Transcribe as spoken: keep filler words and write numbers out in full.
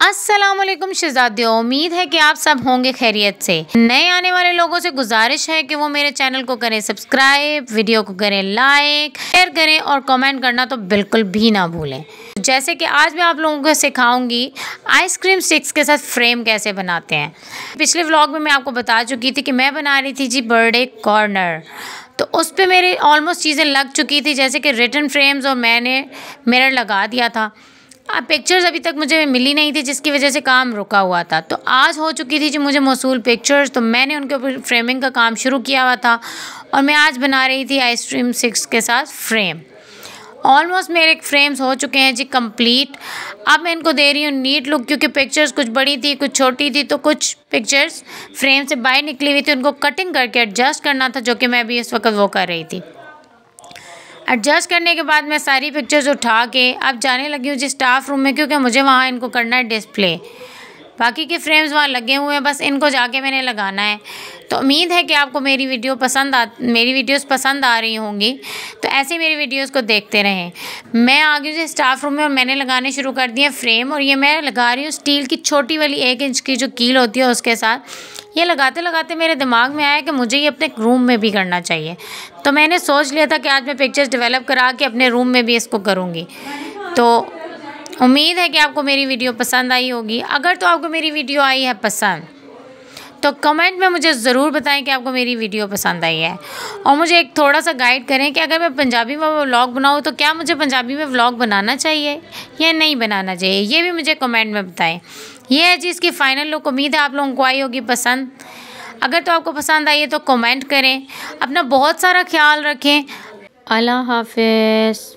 अस्सलामुअलैकुम शहज़ादियों, उम्मीद है कि आप सब होंगे खैरियत से। नए आने वाले लोगों से गुजारिश है कि वो मेरे चैनल को करें सब्सक्राइब, वीडियो को करें लाइक, शेयर करें और कमेंट करना तो बिल्कुल भी ना भूलें। जैसे कि आज मैं आप लोगों को सिखाऊंगी आइसक्रीम स्टिक्स के साथ फ्रेम कैसे बनाते हैं। पिछले व्लॉग में मैं आपको बता चुकी थी कि मैं बना रही थी जी बर्थडे कॉर्नर, तो उस पर मेरी ऑलमोस्ट चीज़ें लग चुकी थी, जैसे कि रिटन फ्रेम्स और मैंने मिरर लगा दिया था। अब पिक्चर्स अभी तक मुझे मिली नहीं थी, जिसकी वजह से काम रुका हुआ था। तो आज हो चुकी थी जी मुझे मौसूल पिक्चर्स, तो मैंने उनके ऊपर फ्रेमिंग का काम शुरू किया हुआ था और मैं आज बना रही थी आइसक्रीम स्टिक्स के साथ फ्रेम। ऑलमोस्ट मेरे फ्रेम्स हो चुके हैं जी कंप्लीट। अब मैं इनको दे रही हूँ नीट लुक, क्योंकि पिक्चर्स कुछ बड़ी थी कुछ छोटी थी, तो कुछ पिक्चर्स फ्रेम से बाहर निकली हुई थी, उनको कटिंग करके एडजस्ट करना था, जो कि मैं अभी इस वक्त वो कर रही थी। एडजस्ट करने के बाद मैं सारी पिक्चर्स उठा के अब जाने लगी हूँ जी स्टाफ रूम में, क्योंकि मुझे वहाँ इनको करना है डिस्प्ले। बाकी के फ्रेम्स वहाँ लगे हुए हैं, बस इनको जाके मैंने लगाना है। तो उम्मीद है कि आपको मेरी वीडियो पसंद आ मेरी वीडियोस पसंद आ रही होंगी, तो ऐसे मेरी वीडियोस को देखते रहें। मैं आ गई हूँ स्टाफ रूम में और मैंने लगाने शुरू कर दिए फ्रेम, और ये मैं लगा रही हूँ स्टील की छोटी वाली एक इंच की जो कील होती है उसके साथ। ये लगाते लगाते मेरे दिमाग में आया कि मुझे ये अपने रूम में भी करना चाहिए, तो मैंने सोच लिया था कि आज मैं पिक्चर्स डेवलप करा के अपने रूम में भी इसको करूँगी। तो उम्मीद है कि आपको मेरी वीडियो पसंद आई होगी। अगर तो आपको मेरी वीडियो आई है पसंद, तो कमेंट में मुझे ज़रूर बताएं कि आपको मेरी वीडियो पसंद आई है, और मुझे एक थोड़ा सा गाइड करें कि अगर मैं पंजाबी में व्लॉग बनाऊँ तो क्या मुझे पंजाबी में व्लॉग बनाना चाहिए या नहीं बनाना चाहिए, ये भी मुझे कमेंट में बताएं। ये है जी इसकी फ़ाइनल लुक। उम्मीद है आप लोगों को आई होगी पसंद। अगर तो आपको पसंद आई है तो कमेंट करें। अपना बहुत सारा ख्याल रखें। अल्लाह हाफ़िज़।